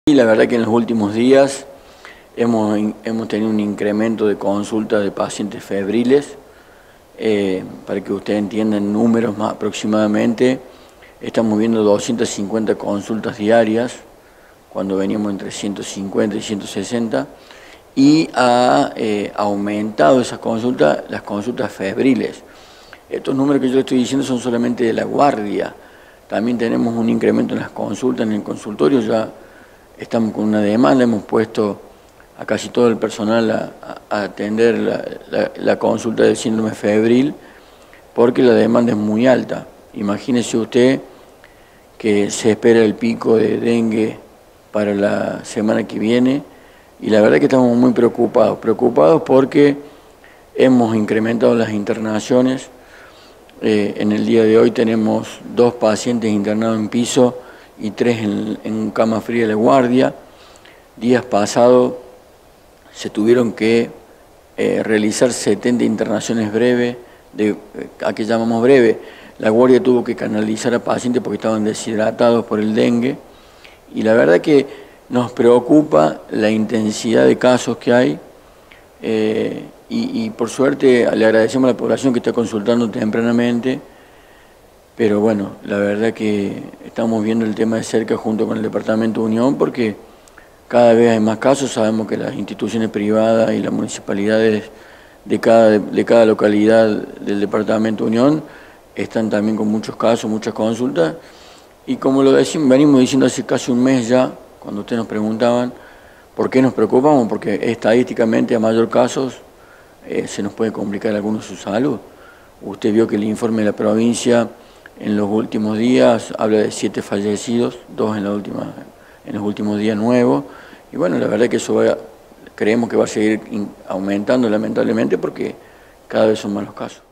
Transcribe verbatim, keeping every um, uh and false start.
Y la verdad que en los últimos días hemos, hemos tenido un incremento de consultas de pacientes febriles. Eh, para que ustedes entiendan números más aproximadamente, estamos viendo doscientas cincuenta consultas diarias, cuando veníamos entre ciento cincuenta y ciento sesenta, y ha eh, aumentado esas consultas, las consultas febriles. Estos números que yo le estoy diciendo son solamente de la guardia. También tenemos un incremento en las consultas en el consultorio, ya estamos con una demanda, hemos puesto a casi todo el personal a, a atender la, la, la consulta del síndrome febril, porque la demanda es muy alta. Imagínese usted que se espera el pico de dengue para la semana que viene, y la verdad que estamos muy preocupados, preocupados porque hemos incrementado las internaciones. Eh, en el día de hoy tenemos dos pacientes internados en piso y tres en, en cama fría de guardia. Días pasados se tuvieron que eh, realizar setenta internaciones breves, de, ¿a qué llamamos breve? La guardia tuvo que canalizar a pacientes porque estaban deshidratados por el dengue, y la verdad que nos preocupa la intensidad de casos que hay, eh, y, y por suerte le agradecemos a la población que está consultando tempranamente, pero bueno, la verdad que estamos viendo el tema de cerca junto con el Departamento de Unión, porque cada vez hay más casos. Sabemos que las instituciones privadas y las municipalidades de cada, de cada localidad del Departamento de Unión están también con muchos casos, muchas consultas, y como lo decimos, venimos diciendo hace casi un mes ya, cuando ustedes nos preguntaban por qué nos preocupamos, porque estadísticamente a mayor casos eh, se nos puede complicar algunos su salud. Usted vio que el informe de la provincia en los últimos días habla de siete fallecidos, dos en, la última, en los últimos días nuevos, y bueno, la verdad que eso va, creemos que va a seguir aumentando lamentablemente porque cada vez son más los casos.